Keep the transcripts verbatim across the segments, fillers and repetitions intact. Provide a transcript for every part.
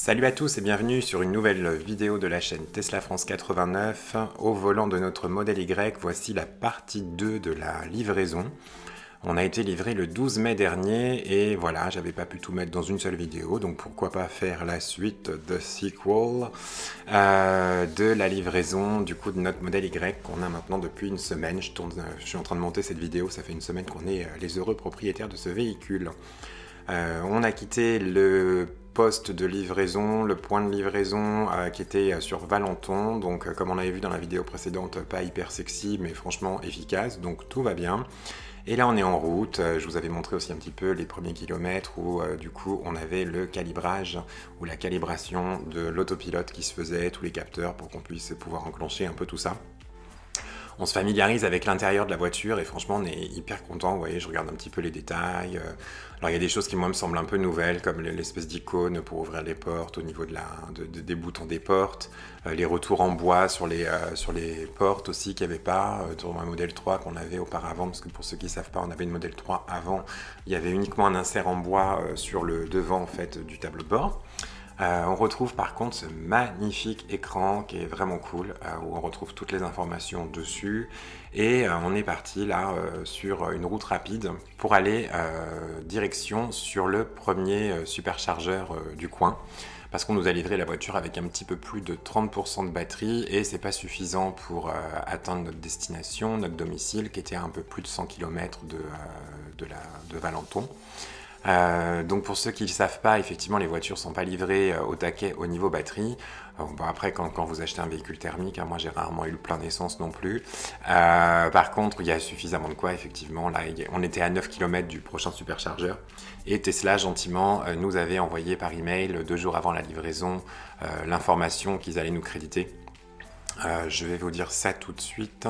Salut à tous et bienvenue sur une nouvelle vidéo de la chaîne Tesla France quatre-vingt-neuf. Au volant de notre modèle Y, voici la partie deux de la livraison. On a été livré le douze mai dernier et voilà, j'avais pas pu tout mettre dans une seule vidéo, donc pourquoi pas faire la suite, the sequel, euh, de la livraison du coup de notre modèle Y qu'on a maintenant depuis une semaine. Je, tourne, je suis en train de monter cette vidéo, ça fait une semaine qu'on est les heureux propriétaires de ce véhicule. Euh, on a quitté le poste de livraison, le point de livraison euh, qui était sur Valenton, donc euh, comme on avait vu dans la vidéo précédente, pas hyper sexy mais franchement efficace, donc tout va bien. Et là on est en route, je vous avais montré aussi un petit peu les premiers kilomètres où euh, du coup on avait le calibrage ou la calibration de l'autopilote qui se faisait, tous les capteurs pour qu'on puisse pouvoir enclencher un peu tout ça. On se familiarise avec l'intérieur de la voiture et franchement on est hyper content. Vous voyez, je regarde un petit peu les détails. Alors il y a des choses qui moi me semblent un peu nouvelles, comme l'espèce d'icône pour ouvrir les portes au niveau de la, de, de, des boutons des portes, euh, les retours en bois sur les, euh, sur les portes aussi qu'il n'y avait pas, euh, sur un modèle trois qu'on avait auparavant, parce que pour ceux qui ne savent pas, on avait une modèle trois avant, il y avait uniquement un insert en bois euh, sur le devant en fait du tableau de bord. Euh, on retrouve par contre ce magnifique écran qui est vraiment cool, euh, où on retrouve toutes les informations dessus. Et euh, on est parti là euh, sur une route rapide pour aller euh, direction sur le premier euh, superchargeur euh, du coin. Parce qu'on nous a livré la voiture avec un petit peu plus de trente pour cent de batterie et c'est pas suffisant pour euh, atteindre notre destination, notre domicile, qui était à un peu plus de cent kilomètres de, euh, de, la, de Valenton. Euh, donc pour ceux qui ne le savent pas, effectivement les voitures ne sont pas livrées euh, au taquet au niveau batterie. Euh, bon, après quand, quand vous achetez un véhicule thermique, hein, moi j'ai rarement eu le plein d'essence non plus. Euh, par contre il y a suffisamment de quoi effectivement. Là on était à neuf kilomètres du prochain superchargeur et Tesla gentiment euh, nous avait envoyé par email deux jours avant la livraison euh, l'information qu'ils allaient nous créditer. Euh, je vais vous dire ça tout de suite.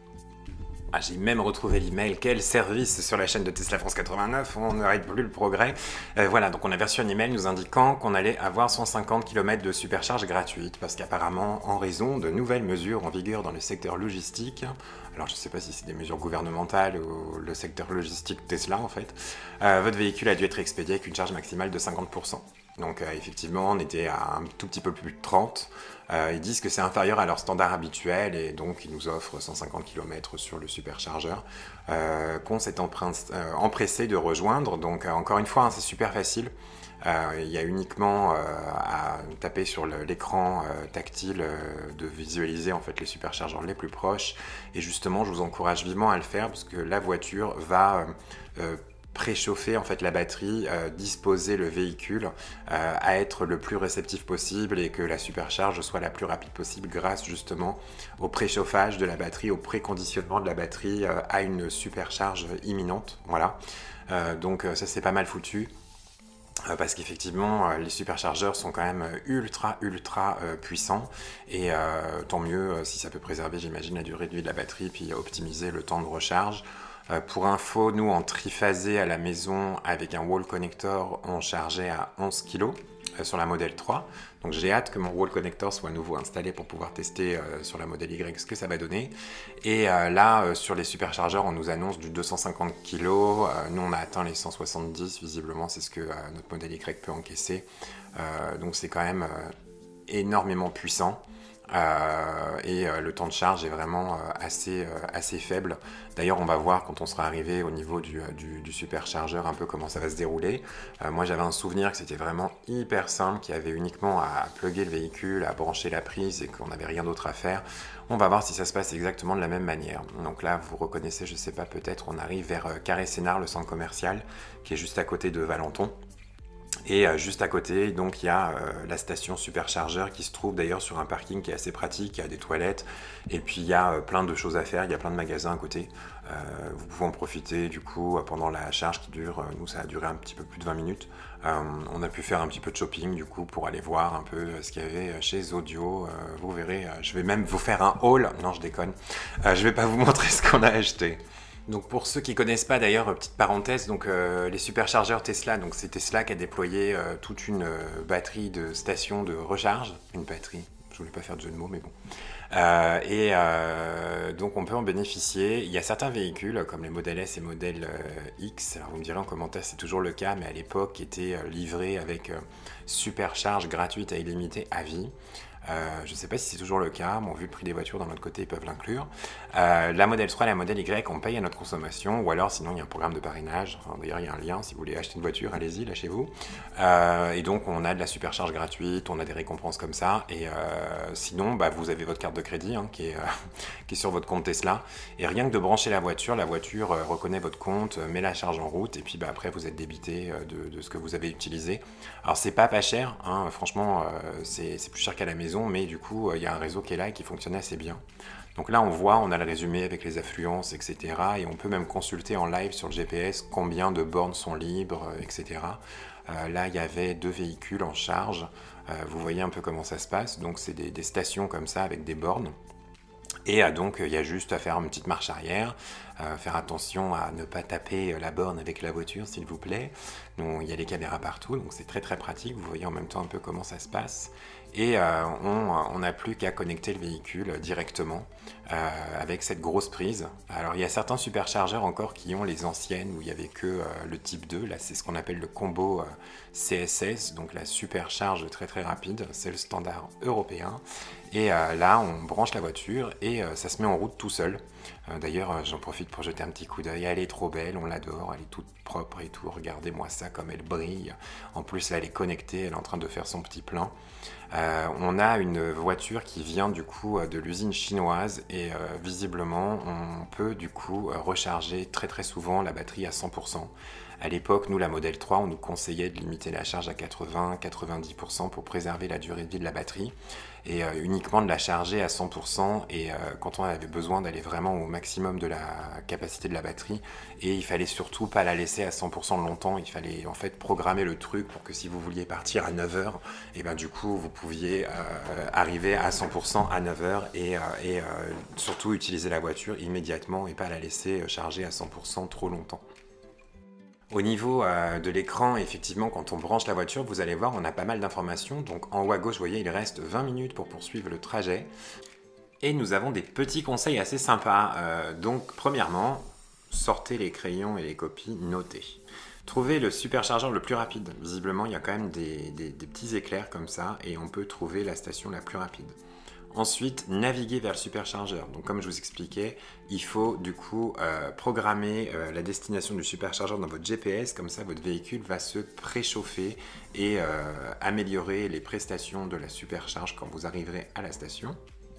Ah, j'ai même retrouvé l'email, quel service sur la chaîne de Tesla France quatre-vingt-neuf, on n'arrête plus le progrès. Euh, voilà, donc on a reçu un email nous indiquant qu'on allait avoir cent cinquante kilomètres de supercharge gratuite, parce qu'apparemment, en raison de nouvelles mesures en vigueur dans le secteur logistique, alors je ne sais pas si c'est des mesures gouvernementales ou le secteur logistique Tesla en fait, euh, votre véhicule a dû être expédié avec une charge maximale de cinquante pour cent. Donc euh, effectivement, on était à un tout petit peu plus de trente. Euh, ils disent que c'est inférieur à leur standard habituel et donc ils nous offrent cent cinquante kilomètres sur le superchargeur euh, qu'on s'est euh, empressé de rejoindre. Donc euh, encore une fois, hein, c'est super facile. Euh, il y a uniquement euh, à taper sur l'écran euh, tactile euh, de visualiser en fait les superchargeurs les plus proches. Et justement, je vous encourage vivement à le faire parce que la voiture va euh, euh, préchauffer en fait la batterie, euh, disposer le véhicule euh, à être le plus réceptif possible et que la supercharge soit la plus rapide possible grâce justement au préchauffage de la batterie, au préconditionnement de la batterie euh, à une supercharge imminente. Voilà, euh, donc ça c'est pas mal foutu. Parce qu'effectivement, les superchargeurs sont quand même ultra, ultra euh, puissants. Et euh, tant mieux euh, si ça peut préserver, j'imagine, la durée de vie de la batterie, puis optimiser le temps de recharge. Euh, pour info, nous, en triphasé à la maison, avec un wall connector, on chargeait à onze kilos euh, sur la modèle trois. Donc j'ai hâte que mon wall connector soit à nouveau installé pour pouvoir tester euh, sur la modèle Y ce que ça va donner. Et euh, là, euh, sur les superchargeurs, on nous annonce du deux cent cinquante kilos. Euh, nous, on a atteint les cent soixante-dix, visiblement, c'est ce que euh, notre modèle Y peut encaisser. Euh, donc c'est quand même euh, énormément puissant. Euh, et euh, le temps de charge est vraiment euh, assez, euh, assez faible. D'ailleurs on va voir quand on sera arrivé au niveau du, du, du superchargeur un peu comment ça va se dérouler. Euh, moi j'avais un souvenir que c'était vraiment hyper simple, qu'il y avait uniquement à plugger le véhicule, à brancher la prise et qu'on n'avait rien d'autre à faire. On va voir si ça se passe exactement de la même manière. Donc là vous reconnaissez, je sais pas, peut-être on arrive vers euh, Carré Sénart, le centre commercial qui est juste à côté de Valenton. Et euh, juste à côté, donc il y a euh, la station superchargeur qui se trouve d'ailleurs sur un parking qui est assez pratique, il y a des toilettes et puis il y a euh, plein de choses à faire, il y a plein de magasins à côté. Euh, vous pouvez en profiter du coup pendant la charge qui dure, euh, nous ça a duré un petit peu plus de vingt minutes. Euh, on a pu faire un petit peu de shopping du coup pour aller voir un peu ce qu'il y avait chez Audio. Euh, vous verrez, euh, je vais même vous faire un haul, non je déconne, euh, je vais pas vous montrer ce qu'on a acheté. Donc pour ceux qui ne connaissent pas d'ailleurs, petite parenthèse, donc euh, les superchargeurs Tesla, donc c'est Tesla qui a déployé euh, toute une euh, batterie de stations de recharge, une batterie, je voulais pas faire de jeu de mots mais bon. Euh, et euh, donc on peut en bénéficier. Il y a certains véhicules comme les modèles S et modèles euh, X, alors vous me direz en commentaire si c'est toujours le cas, mais à l'époque étaient euh, livrés avec euh, supercharge gratuite et illimitée à vie. Euh, je ne sais pas si c'est toujours le cas, bon, vu le prix des voitures d'un autre côté, ils peuvent l'inclure. Euh, la modèle trois et la modèle Y, on paye à notre consommation, ou alors sinon il y a un programme de parrainage. Enfin, d'ailleurs, il y a un lien, si vous voulez acheter une voiture, allez-y, lâchez-vous. Euh, et donc, on a de la supercharge gratuite, on a des récompenses comme ça. Et euh, sinon, bah, vous avez votre carte de crédit hein, qui, est, euh, qui est sur votre compte Tesla. Et rien que de brancher la voiture, la voiture euh, reconnaît votre compte, met la charge en route, et puis bah, après, vous êtes débité euh, de, de ce que vous avez utilisé. Alors, c'est pas pas cher, hein, franchement, euh, c'est plus cher qu'à la maison. Mais du coup, il y a un réseau qui est là et qui fonctionne assez bien. Donc là, on voit, on a le résumé avec les affluences, et cetera. Et on peut même consulter en live sur le G P S combien de bornes sont libres, et cetera. Euh, là, il y avait deux véhicules en charge. Euh, vous voyez un peu comment ça se passe. Donc, c'est des, des stations comme ça avec des bornes. Et euh, donc, il y a juste à faire une petite marche arrière, euh, faire attention à ne pas taper la borne avec la voiture, s'il vous plaît. Donc, il y a les caméras partout, donc c'est très très pratique. Vous voyez en même temps un peu comment ça se passe. Et euh, on n'a plus qu'à connecter le véhicule directement euh, avec cette grosse prise. Alors, il y a certains superchargeurs encore qui ont les anciennes où il n'y avait que euh, le type deux. Là, c'est ce qu'on appelle le combo euh, C S S, donc la supercharge très très rapide. C'est le standard européen. Et euh, là, on branche la voiture et euh, ça se met en route tout seul. Euh, D'ailleurs, euh, j'en profite pour jeter un petit coup d'œil. Elle est trop belle, on l'adore, elle est toute propre et tout. Regardez-moi ça, comme elle brille. En plus, là, elle est connectée, elle est en train de faire son petit plein. Euh, on a une voiture qui vient du coup de l'usine chinoise et euh, visiblement, on peut du coup recharger très très souvent la batterie à cent pour cent. À l'époque, nous, la modèle trois, on nous conseillait de limiter la charge à quatre-vingts à quatre-vingt-dix pour cent pour préserver la durée de vie de la batterie et euh, uniquement de la charger à cent pour cent et euh, quand on avait besoin d'aller vraiment au maximum de la capacité de la batterie et il fallait surtout pas la laisser à cent pour cent longtemps, il fallait en fait programmer le truc pour que si vous vouliez partir à neuf heures, et ben du coup vous pouviez euh, arriver à cent pour cent à neuf heures et, euh, et euh, surtout utiliser la voiture immédiatement et pas la laisser charger à cent pour cent trop longtemps. Au niveau euh, de l'écran, effectivement, quand on branche la voiture, vous allez voir, on a pas mal d'informations. Donc en haut à gauche, vous voyez, il reste vingt minutes pour poursuivre le trajet. Et nous avons des petits conseils assez sympas. Euh, donc premièrement, sortez les crayons et les copies, notez. Trouvez le superchargeur le plus rapide. Visiblement, il y a quand même des, des, des petits éclairs comme ça et on peut trouver la station la plus rapide. Ensuite, naviguer vers le superchargeur. Donc comme je vous expliquais, il faut du coup euh, programmer euh, la destination du superchargeur dans votre G P S, comme ça votre véhicule va se préchauffer et euh, améliorer les prestations de la supercharge quand vous arriverez à la station.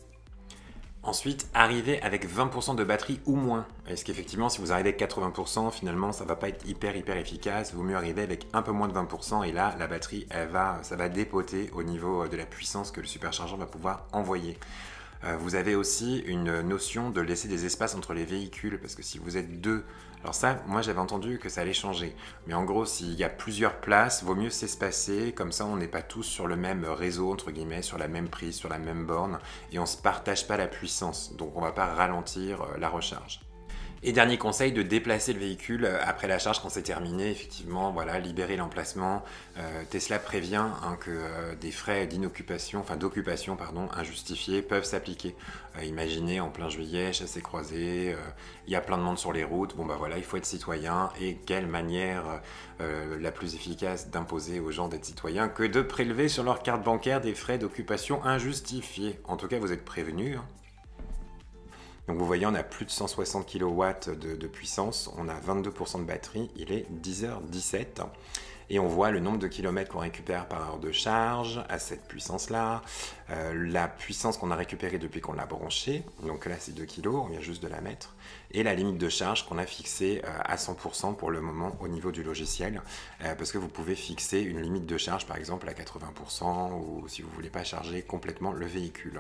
Ensuite, arrivez avec vingt pour cent de batterie ou moins. Est-ce qu'effectivement, si vous arrivez avec quatre-vingts pour cent, finalement, ça ne va pas être hyper hyper efficace. Il vaut mieux arriver avec un peu moins de vingt pour cent et là, la batterie, elle va, ça va dépoter au niveau de la puissance que le superchargeur va pouvoir envoyer. Euh, vous avez aussi une notion de laisser des espaces entre les véhicules parce que si vous êtes deux, alors ça, moi j'avais entendu que ça allait changer. Mais en gros, s'il y a plusieurs places, vaut mieux s'espacer, comme ça on n'est pas tous sur le même réseau, entre guillemets, sur la même prise, sur la même borne, et on ne se partage pas la puissance, donc on ne va pas ralentir la recharge. Et dernier conseil, de déplacer le véhicule après la charge quand c'est terminé, effectivement, voilà, libérer l'emplacement. Euh, Tesla prévient hein, que euh, des frais d'inoccupation, enfin d'occupation, pardon, injustifiés peuvent s'appliquer. Euh, imaginez en plein juillet, chassé croisé, euh, il y a plein de monde sur les routes, bon bah voilà, il faut être citoyen et quelle manière euh, la plus efficace d'imposer aux gens d'être citoyens que de prélever sur leur carte bancaire des frais d'occupation injustifiés. En tout cas, vous êtes prévenus. Hein. Donc vous voyez, on a plus de cent soixante kilowatts de, de puissance, on a vingt-deux pour cent de batterie, il est dix heures dix-sept. Et on voit le nombre de kilomètres qu'on récupère par heure de charge à cette puissance-là, euh, la puissance qu'on a récupérée depuis qu'on l'a branchée, donc là c'est deux kilos, on vient juste de la mettre, et la limite de charge qu'on a fixée euh, à cent pour cent pour le moment au niveau du logiciel, euh, parce que vous pouvez fixer une limite de charge par exemple à quatre-vingts pour cent ou si vous ne voulez pas charger complètement le véhicule.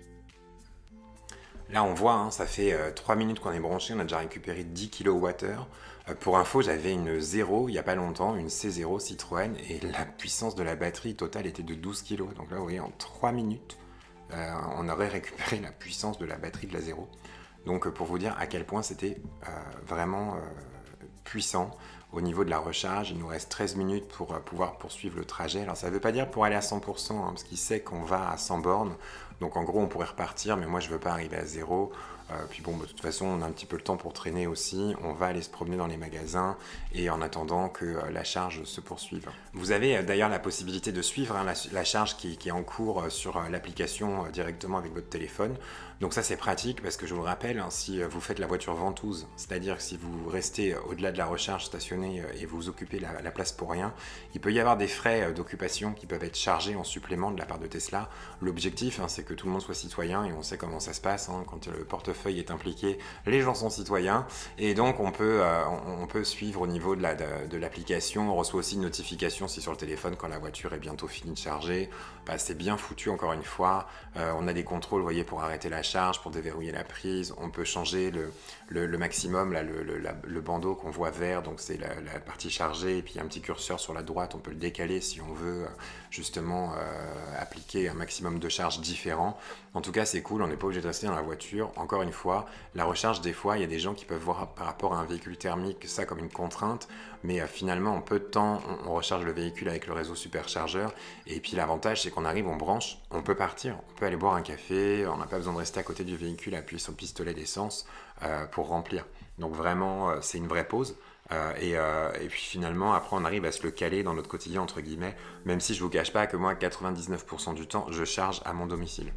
Là, on voit, hein, ça fait euh, trois minutes qu'on est branché, on a déjà récupéré dix kilowattheures. Euh, pour info, j'avais une zéro il n'y a pas longtemps, une C zéro Citroën, et la puissance de la batterie totale était de douze kilos. Donc là, vous voyez, en trois minutes, euh, on aurait récupéré la puissance de la batterie de la zéro. Donc, euh, pour vous dire à quel point c'était euh, vraiment euh, puissant. au niveau de la recharge. Il nous reste treize minutes pour euh, pouvoir poursuivre le trajet. Alors ça ne veut pas dire pour aller à cent pour cent, hein, parce qu'il sait qu'on va à cent bornes. Donc en gros on pourrait repartir, mais moi je ne veux pas arriver à zéro. Euh, puis bon, bah, de toute façon, on a un petit peu le temps pour traîner aussi. On va aller se promener dans les magasins et en attendant que euh, la charge se poursuive. Vous avez euh, d'ailleurs la possibilité de suivre hein, la, la charge qui, qui est en cours euh, sur euh, l'application euh, directement avec votre téléphone. Donc ça c'est pratique parce que je vous le rappelle, hein, si vous faites la voiture ventouse, c'est-à-dire que si vous restez au-delà de la recharge stationnée et vous occupez la, la place pour rien, il peut y avoir des frais d'occupation qui peuvent être chargés en supplément de la part de Tesla. L'objectif hein, c'est que tout le monde soit citoyen et on sait comment ça se passe hein, quand le portefeuille est impliqué, les gens sont citoyens et donc on peut, euh, on, on peut suivre au niveau de la, de, de l'application. On reçoit aussi une notification si sur le téléphone quand la voiture est bientôt finie de charger. Bah, c'est bien foutu encore une fois. Euh, on a des contrôles, vous voyez, pour arrêter la charge, pour déverrouiller la prise. On peut changer le, le, le maximum, là, le, le, la, le bandeau qu'on voit vert, donc c'est la, la partie chargée, et puis il y a un petit curseur sur la droite, on peut le décaler si on veut justement euh, appliquer un maximum de charge différent. En tout cas, c'est cool, on n'est pas obligé de rester dans la voiture. Encore une fois, la recharge, des fois, il y a des gens qui peuvent voir par rapport à un véhicule thermique ça comme une contrainte, mais euh, finalement, en peu de temps, on, on recharge le véhicule avec le réseau superchargeur. Et puis l'avantage, c'est qu'on arrive, on branche, on peut partir, on peut aller boire un café, on n'a pas besoin de rester à côté du véhicule, appuyer sur le pistolet d'essence euh, pour remplir. Donc vraiment, euh, c'est une vraie pause. Euh, et, euh, et puis finalement, après, on arrive à se le caler dans notre quotidien, entre guillemets, même si je ne vous cache pas que moi, quatre-vingt-dix-neuf pour cent du temps, je charge à mon domicile.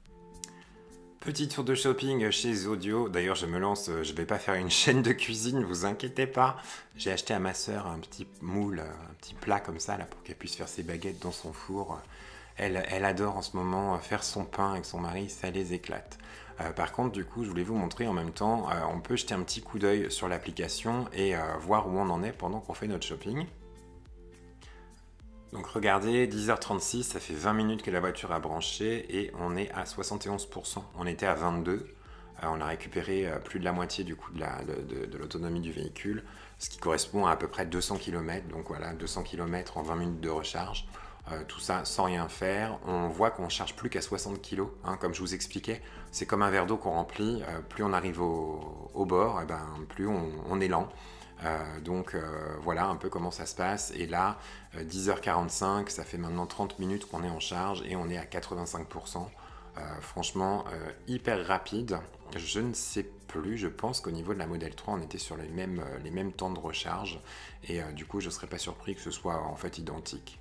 Petit tour de shopping chez Audio. D'ailleurs, je me lance, je ne vais pas faire une chaîne de cuisine, vous inquiétez pas. J'ai acheté à ma sœur un petit moule, un petit plat comme ça, là, pour qu'elle puisse faire ses baguettes dans son four. Elle, elle adore en ce moment faire son pain avec son mari, ça les éclate. Euh, par contre, du coup, je voulais vous montrer en même temps, euh, on peut jeter un petit coup d'œil sur l'application et euh, voir où on en est pendant qu'on fait notre shopping. Donc regardez, dix heures trente-six, ça fait vingt minutes que la voiture a branché et on est à soixante et onze pour cent. On était à vingt-deux. Euh, on a récupéré euh, plus de la moitié du coup de, la, de, de, de l'autonomie du véhicule, ce qui correspond à à peu près deux cents kilomètres. Donc voilà, deux cents kilomètres en vingt minutes de recharge. Euh, tout ça sans rien faire. On voit qu'on ne charge plus qu'à soixante kilos, hein, comme je vous expliquais. C'est comme un verre d'eau qu'on remplit. Euh, plus on arrive au, au bord, et ben, plus on, on est lent. Euh, donc euh, voilà un peu comment ça se passe. Et là, euh, dix heures quarante-cinq, ça fait maintenant trente minutes qu'on est en charge et on est à quatre-vingt-cinq pour cent. Euh, franchement, euh, hyper rapide. Je ne sais plus, je pense qu'au niveau de la Model trois, on était sur les mêmes, euh, les mêmes temps de recharge. Et euh, du coup, je ne serais pas surpris que ce soit en fait identique.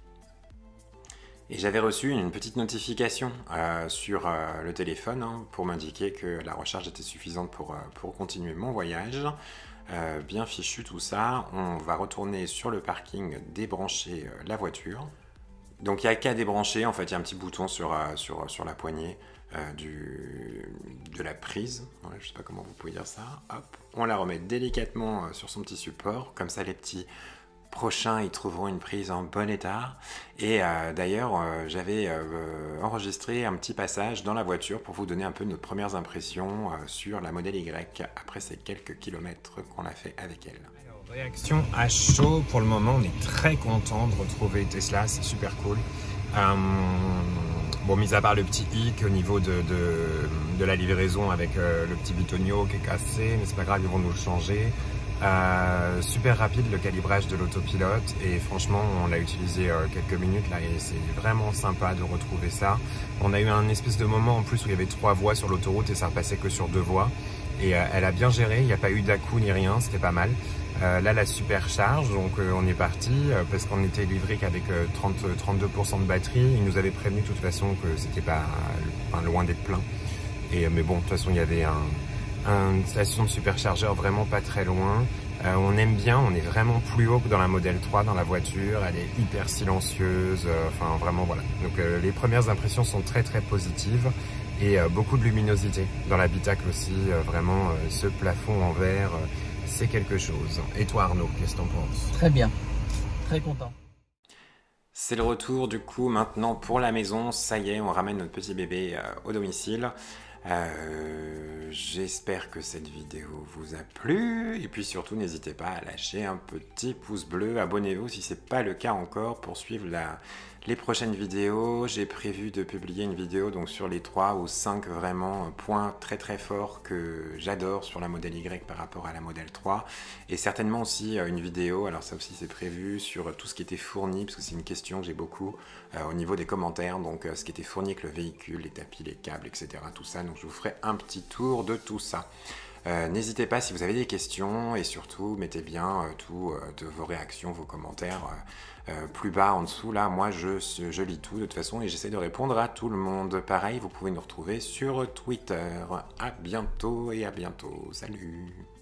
Et j'avais reçu une petite notification euh, sur euh, le téléphone hein, pour m'indiquer que la recharge était suffisante pour, euh, pour continuer mon voyage. Euh, bien fichu tout ça, on va retourner sur le parking, débrancher euh, la voiture. Donc il n'y a qu'à débrancher, en fait il y a un petit bouton sur, euh, sur, sur la poignée euh, du, de la prise. Ouais, je ne sais pas comment vous pouvez dire ça. Hop, on la remet délicatement euh, sur son petit support, comme ça les petits prochains ils trouveront une prise en bon état. Et euh, d'ailleurs euh, j'avais euh, enregistré un petit passage dans la voiture pour vous donner un peu nos premières impressions euh, sur la Model Y après ces quelques kilomètres qu'on a fait avec elle. Alors, réaction à chaud, pour le moment on est très content de retrouver Tesla, c'est super cool. Euh, bon, mis à part le petit hic au niveau de, de, de la livraison avec euh, le petit bitonio qui est cassé, mais c'est pas grave, ils vont nous le changer. Euh, super rapide le calibrage de l'autopilote et franchement on l'a utilisé euh, quelques minutes là et c'est vraiment sympa de retrouver ça. On a eu un espèce de moment en plus où il y avait trois voies sur l'autoroute et ça repassait que sur deux voies et euh, elle a bien géré, il n'y a pas eu d'à-coup ni rien, c'était pas mal. Euh, là la supercharge, donc euh, on est parti euh, parce qu'on était livré qu'avec euh, trente à trente-deux pour cent de batterie. Il nous avait prévenu de toute façon que c'était pas enfin, loin d'être plein et, mais bon de toute façon il y avait un une station de superchargeur vraiment pas très loin. Euh, on aime bien, on est vraiment plus haut que dans la Model trois dans la voiture, elle est hyper silencieuse, euh, enfin vraiment voilà. Donc euh, les premières impressions sont très très positives et euh, beaucoup de luminosité dans l'habitacle aussi, euh, vraiment euh, ce plafond en verre, euh, c'est quelque chose. Et toi Arnaud, qu'est-ce que t'en penses? Très bien, très content. C'est le retour du coup maintenant pour la maison, ça y est, on ramène notre petit bébé euh, au domicile. Euh, j'espère que cette vidéo vous a plu et puis surtout n'hésitez pas à lâcher un petit pouce bleu, abonnez-vous si ce n'est pas le cas encore pour suivre la, Les prochaines vidéos, j'ai prévu de publier une vidéo donc sur les trois ou cinq vraiment points très très forts que j'adore sur la modèle Y par rapport à la modèle trois, et certainement aussi une vidéo, alors ça aussi c'est prévu, sur tout ce qui était fourni, parce que c'est une question que j'ai beaucoup euh, au niveau des commentaires, donc euh, ce qui était fourni avec le véhicule, les tapis, les câbles, et cetera. Tout ça, donc je vous ferai un petit tour de tout ça. Euh, N'hésitez pas si vous avez des questions, et surtout mettez bien euh, tout euh, de vos réactions, vos commentaires euh, euh, plus bas en dessous. Là, moi je, je lis tout de toute façon et j'essaie de répondre à tout le monde. Pareil, vous pouvez nous retrouver sur Twitter. À bientôt et à bientôt. Salut!